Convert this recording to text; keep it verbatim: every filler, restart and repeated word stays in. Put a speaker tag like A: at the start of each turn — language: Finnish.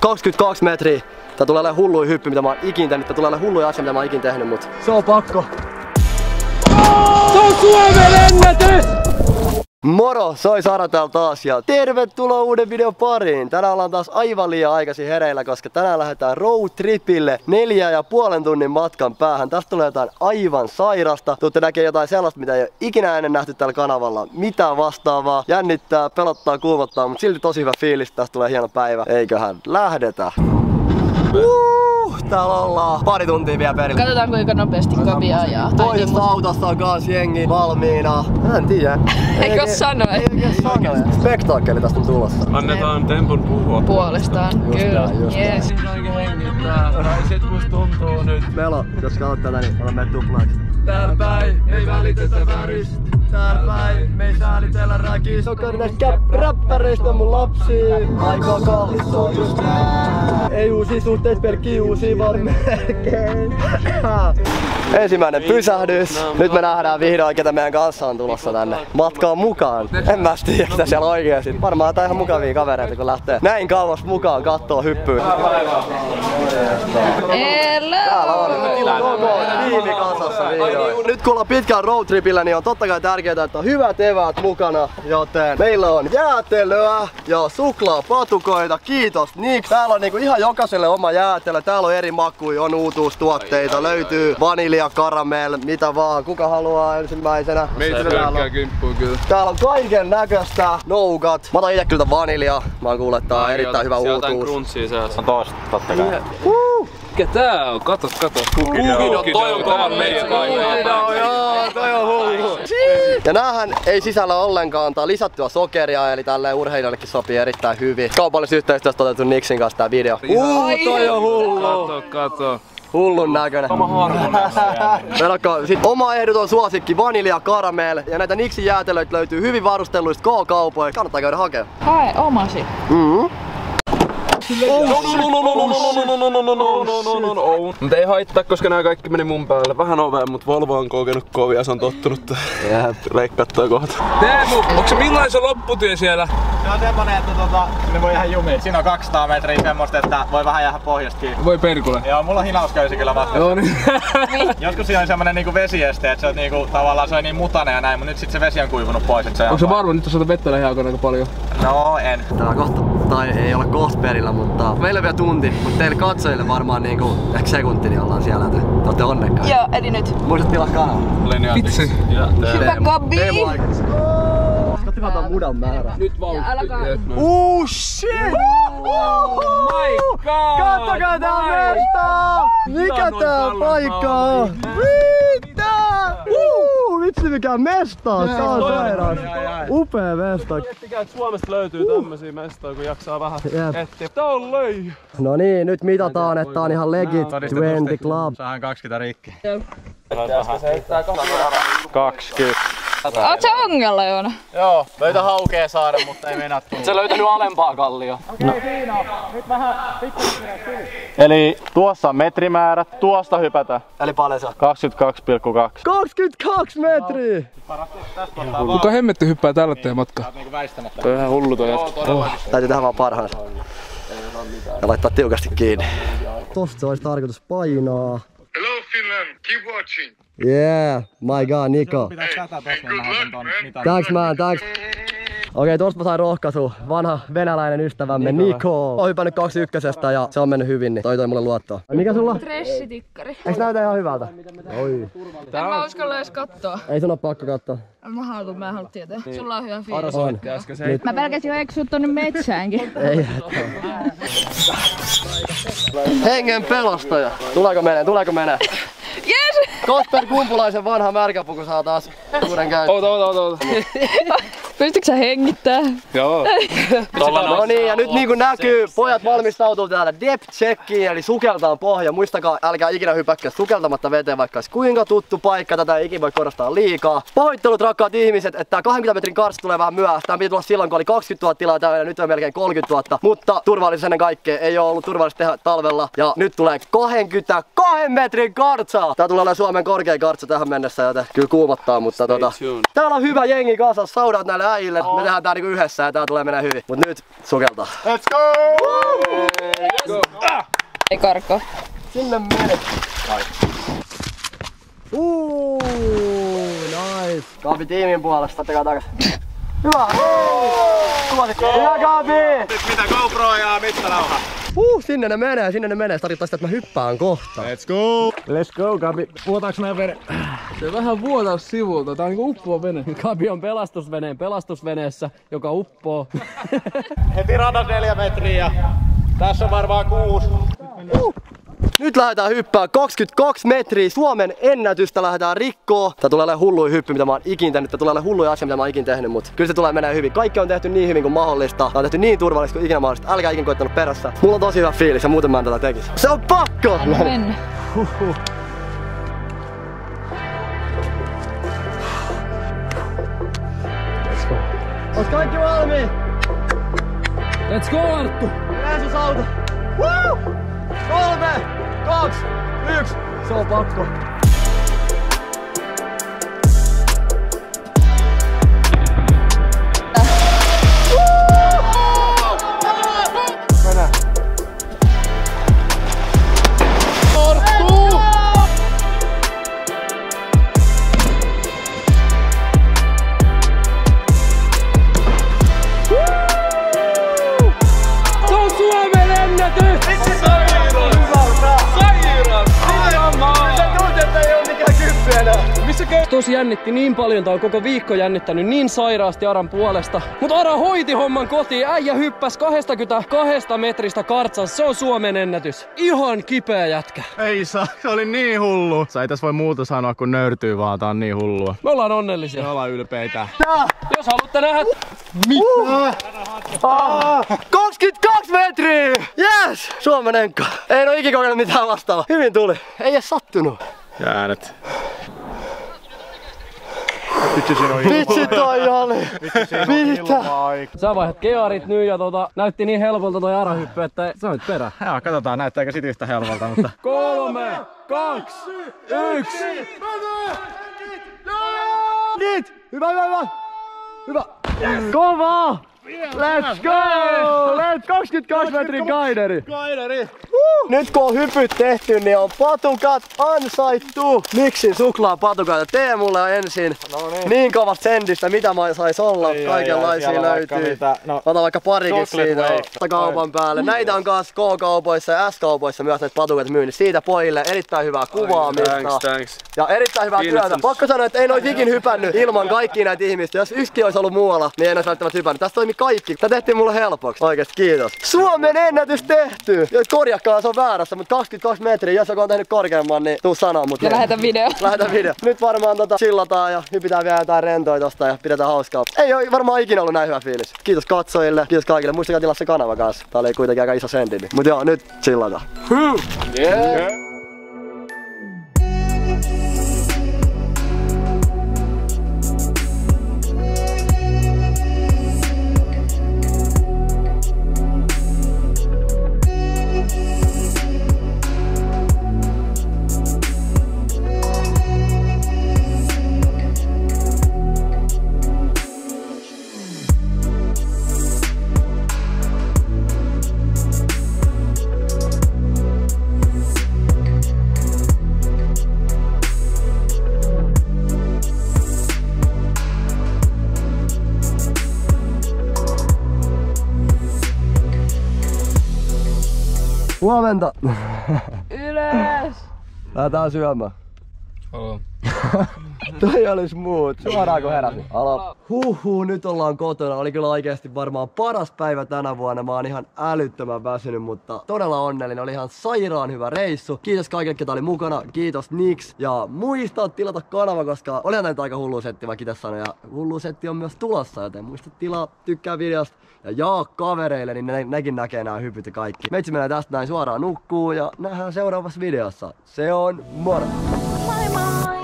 A: kaksikymmentäkaksi metriä. Tää tulee olemaan hulluja hyppy, mitä mä oon ikin tehnyt. Tää tulee olemaan hulluja asia, mitä mä oon ikin tehnyt, mut se on pakko. Se on Suomen ennätys! Moro, soi Sara täällä taas ja tervetuloa uuden videon pariin. Tänään ollaan taas aivan liian aikaisin hereillä, koska tänään lähdetään road tripille neljä ja puolen tunnin matkan päähän. Tästä tulee jotain aivan sairasta. Tuutte näkee jotain sellaista, mitä ei ole ikinä ennen nähty tällä kanavalla. Mitään vastaavaa. Jännittää, pelottaa, kuumottaa, mutta silti tosi hyvä fiilis. Tästä tulee hieno päivä. Eiköhän lähdetä. Uh, täällä ollaan pari tuntia vielä perillä.
B: Katsotaan kuinka nopeasti Kabi ajaa.
A: Toisesta autosta on kans jengi valmiina. Mä en tiedä.
B: Eikö sano?
A: Eikö sano? Spektaakkeli tästä on tulossa.
C: Annetaan tempun puhua.
B: Puolestaan, kyllä. Yes.
C: Siinä oikein hengittää. Tai sit musta tuntuu nyt.
A: Melo, jos katsot tätä, niin ollaan meidän tuplaiksi.
C: Täällä päin ei välitetä väristä.
A: Täällä päin me ei säälitellä räkistä. Jokainen näistä räppäreistä on mun lapsi. Aika kallis on just nää. Ei uusi suhteet pelkki uusi vaan melkein. Ensimmäinen pysähdys. Nyt me nähdään vihdoin, ketä meidän kanssa on tulossa tänne matkaan mukaan. En mä tiedä, ketä siellä oikeesti. Varmaan tää ihan mukavia kavereita, kun lähtee näin kauas mukaan kattoo hyppyyn.
B: Hello!
A: Täällä on koko tiimi kasassa vihdoin. Nyt kun ollaan pitkään roadtripillä, niin on totta kai tärkeää, että on hyvät eväät mukana. Joten meillä on jäätelöä ja suklaapatukoita. Kiitos Nick. Täällä on niinku ihan jokaiselle oma jäätelö. Täällä on eri makuja, on uutuustuotteita. Löytyy vanilja, karamell, mitä vaan. Kuka haluaa ensimmäisenä?
C: Meitä pelkkää kimppuun kyllä.
A: Täällä on kaiken näköistä nougat. Mä otan itse kyllä vanilja. Mä kuulen, että tää on erittäin hyvä uutuus.
C: Sieltä on crunchia seassa.
D: On tosta, totta kai.
A: Uh.
C: Mikä tää on? Kato, kato. Kukino, toi on kovan meidän
A: Kukino, joo, toi on hullu. Ja näähän ei sisällä ollenkaan tää lisättyä sokeria, eli tälleen urheilijoillekin sopii erittäin hyvin. Kaupallisessa yhteistyössä otettu Nixin kanssa tää video. Uh, toi on hullu.
C: Kato, kato.
A: Hullun näköinen.
C: Oma harvon.
A: Sitten oma ehdoton suosikki vanilja, karamell. Ja näitä Nixin jäätelöitä löytyy hyvin varustelluista K-kaupoista. Kannattaa käydä hakea.
B: Hae omasi.
A: Mm-hmm.
C: Mutta ei haittaa, koska nää kaikki meni mun päälle. Vähän ovea, mut Volvo on kokenut kovia, se on tottunut. Leikkaattaa kohta. Teemu, onko se millainen se lopputie siellä?
D: Se on semmonen, että tota, ne voi jäädä jumiin. Siinä on kaksisataa metriä semmoista, että voi vähän jäädä pohjasta kiinni.
C: Voi perkule.
D: Joo, mulla on hinausköysi kyllä vasta.
C: Joo niin.
D: Joskus siinä on semmonen niinku vesieste, että se on niinku tavallaan se on niin mutainen ja näin, mut nyt sit se vesi on kuivunut pois. Se
C: onko se varma, nyt on saatu vettä lähiaikoina aika paljon?
D: No en.
A: Tää kohta, tai ei ole kohta perillä, mutta meillä on vielä tunti. Mutta teille katsojille varmaan niinku ehkä sekunti, niin ollaan siellä. Te ootte onnekkaita.
B: Joo, eli nyt.
A: Muistat tilaa kanava.
C: Vitsi.
B: Hyvä Kabi!
A: Katsotaan mudan määrä.
C: Nyt vauhti.
A: Uh, shit!
C: Oh my god!
A: Kattokaa tää mesta! Mikä tää paikka on? Mitä? Uh, vitsi mikä mesta on! Tää on sairaan. Upea mesta.
C: Miettikää, että Suomesta löytyy tämmösiä mestoja, kun jaksaa vähän etsiä. Tää on löi!
A: No niin, nyt mitataan, että tää on ihan legit kaksikymmentä club.
D: Saadaan kaksikymmentä rikki.
C: kaksikymmentä.
B: Oot sä ongella, Joona?
D: Joo, löytä haukea saada, mutta ei meinaa tulla.
C: Se löytänyt alempaa kallio.
D: Okei, Tiina. Nyt vähän pikkuinen syy. Eli tuossa on metrimäärät, tuosta hypätä.
A: Eli paljon se on?
D: kaksikymmentäkaksi pilkku kaksi.
A: kaksikymmentäkaksi metriä!
C: Kuka hemmetti hyppää tällä teidän matkaa?
D: Toi on ihan hullu toi jätkä.
A: Oh. Täytyy tehdä vaan parhaansa. Ja laittaa tiukasti kiinni. Tosta se olisi tarkoitus painaa.
E: Hello Finland, keep watching.
A: Yeah, my god, Niko. Thanks man, thanks. Okei, tosta mä sain rohkaisu. Vanha venäläinen ystävämme Niko on hypännyt kaksikymmentäyksi ja se on mennyt hyvin, niin toi toi mulle luottoa. Mikä sulla?
B: Stressitikkari.
A: Eiks näytä ihan hyvältä? Oi.
B: En mä uskalla edes kattoo.
A: Ei sun oo pakko katsoa.
B: Mä haluan, mä haluan tietää. Sulla on hyvä fiilis.
A: On.
B: Mä pelkäsin jo eksua tonne metsäänkin.
A: Ei hätää. Hengen pelastaja. Tuleeko menee? Tuleeko menee?
B: Yes!
A: Kosper Kumpulaisen vanha märkäpuku saa taas uuden käyttöön.
C: Oota, oota, oota.
B: Pystytkö sä hengittää?
C: Joo.
A: No niin, ja nyt niinku näkyy, pojat valmistautuu täällä depth checkiin, eli sukeltaan pohja. Muistakaa, älkää ikinä hypäkkää sukeltamatta veteen, vaikka olisi kuinka tuttu paikka, tätä ei ikinä voi korostaa liikaa. Pahoittelut rakkaat ihmiset, että tää kaksikymmentä metrin karsta tulee vähän myöhässä. Tää piti tulla silloin, kun oli kaksikymmentätuhatta tilaa täynnä, ja nyt on melkein kolmekymmentätuhatta. Mutta turvallisuus ennen kaikkea, ei oo ollut turvallista tehdä talvella. Ja nyt tulee kaksikymmentäkaksi metrin kartsa. Tää tulee olemaan Suomen korkein kartsa tähän mennessä, joten kyllä kuumottaa, mutta tota... Täällä on hyvä jengi kanssa, saudat näille äijille. Me tehdään tää niinku yhdessä ja tää tulee menee hyvin. Mut nyt sukeltaa.
D: Let's go!
B: Ei karko.
A: Sinne menet. Uuu, nice. Kaapi tiimin puolesta, ottakaa takas. Hyvä! Hyvä Kaapi!
D: Nyt mitä GoPro ja mittanauha?
A: Uh, sinne ne menee, sinne ne menee. Se tarkoittaa sitä, että mä hyppään kohta.
D: Let's go! Let's go, Kaapi. Vuotaaks meidän vene?
C: Se vähän vuotaa sivulta, tää on niinku uppoa vene.
F: Kapi on pelastusveneen pelastusveneessä, joka uppoo.
D: Heti radas neljä metriä ja tässä on varmaan kuusi.
A: Uh. Nyt lähdetään hyppää kaksikymmentäkaksi metriä. Suomen ennätystä lähdetään rikkoo. Tää tulee olemaan hulluja hyppy, mitä mä oon ikin tehnyt. Tää tulee olemaan hulluja asia, mitä mä oon ikin tehnyt, mut kyllä se tulee menee hyvin. Kaikki on tehty niin hyvin kuin mahdollista. Tää on tehty niin turvallisesti kuin ikinä mahdollista. Älkää ikin koittanut perässä. Mulla on tosi hyvä fiilis ja muuten mä en tätä tekis. Se on pakko!
B: Anna mennä.
A: Huhhuh.
F: Let's go.
A: Oot kaikki valmiit?
F: Let's go, Arttu!
A: Jeesus auta! Woo! Kolme, kaksi, yksi. Se on pakko. Mennään. Arttu!
F: Se on Suomen ennätys! Tosi jännitti niin paljon, tää on koko viikko jännittänyt niin sairaasti Aran puolesta. Mut Ara hoiti homman kotiin, äijä hyppäs kaksikymmentäkaksi metristä kartsas, se on Suomen ennätys. Ihan kipeä jätkä.
D: Ei saa, se oli niin hullu. Sä ei tässä voi muuta sanoa kun nöyrtyy vaan, tää on niin hullua.
F: Me ollaan onnellisia.
D: Me ollaan ylpeitä.
F: Jos haluatte nähdä...
A: Mitä? Ah, kaksikymmentäkaksi metriä! Yes! Suomen enkka. Ei oo ikin kokenut mitään vastaavaa. Hyvin tuli. Ei edes sattunut.
D: Jäänet. Vitsi siinä on
A: Vitsi toi oli!
D: Vitsi siinä on ilmaa.
F: Sä vaihdat kearit nyt ja tota, näytti niin helpolta toi Ara-hyppy, että sä nyt perä.
D: Joo, katsotaan näyttääkö sit yhtä helpolta, mutta...
F: Kolme, kaksi, yksi!
A: Nyt! Hyvä, hyvä, hyvä! Hyvä! Kova! Let's go! Let's kaksikymmentäkaksi metrin kaideri!
D: Kaideri!
A: Uh. Nyt kun on hypyt tehty, niin on patukat ansaittu! Miksin suklaapatukat Teemulle ensin. No niin. Niin kovasta sendistä, mitä mä sais olla. Ei, kaikenlaisia ei, löytyy. No, ota vaikka parikin siitä kaupan päälle. Näitä on kans K-kaupoissa ja S-kaupoissa myös näitä patukat myynnissä. Siitä pojille erittäin hyvää kuvaamista.
C: Thanks, thanks.
A: Ja erittäin hyvää työtä. Pakko sanoa, että ei noit ikin hypännyt ilman kaikkia näitä ihmistä. Jos yksikin olisi ollut muualla, niin en olisi välttämättä hypännyt. Tästä toimi kaikki. Tää tehtiin mulle helpoksi. Oikeesti kiitos. Suomen ennätys tehty! Korjakkaa, se on väärässä, mutta kaksikymmentäkaksi metriä. Jos joku on tehnyt korkeamman, niin tuu sanoa mut.
B: Ja lähetä video.
A: Lähetä video. Nyt varmaan tota chillataan ja hypitään vielä jotain rentoja tosta ja pidetään hauskaa. Ei oo varmaan ikinä ollut näin hyvä fiilis. Kiitos katsojille, kiitos kaikille. Muistakaa tilaa se kanava kanssa. Tää oli kuitenkin aika iso sendi. Mut joo, nyt chillataan. Yeah. Yeah. Huomenta!
B: Ylös!
A: Lähdetään syömään.
C: Alo.
A: Toi olis muut. Suoraan kun heräsin. Alo. Huhhuh, nyt ollaan kotona. Oli kyllä oikeesti varmaan paras päivä tänä vuonna. Mä oon ihan älyttömän väsynyt, mutta todella onnellinen. Oli ihan sairaan hyvä reissu. Kiitos kaikille, ketä oli mukana. Kiitos Nix. Ja muista tilata kanava, koska olihan näitä aika hullu setti, vaikka itse sanoin. Ja hullu setti on myös tulossa, joten muista tilaa, tykkää videosta. Ja jaa kavereille, niin ne, nekin näkee nämä hypyt ja kaikki. Meitsi menee tästä näin suoraan nukkuu ja nähdään seuraavassa videossa. Se on moro!
B: Moi moi!